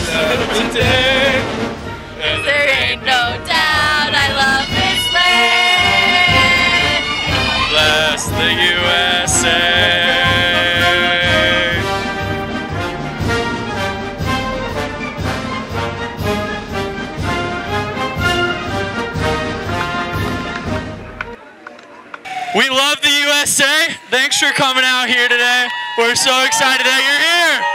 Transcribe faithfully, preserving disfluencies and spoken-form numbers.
of today. Cause there ain't no doubt I love this land. Bless the U S A. We love the U S A. Thanks for coming out here today. We're so excited that you're here.